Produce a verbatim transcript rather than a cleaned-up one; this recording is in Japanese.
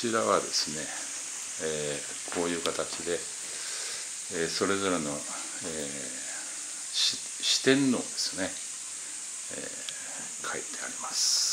ちらはですね、えー、こういう形で、えー、それぞれの、えー、四天王ですね、えー、書いてあります。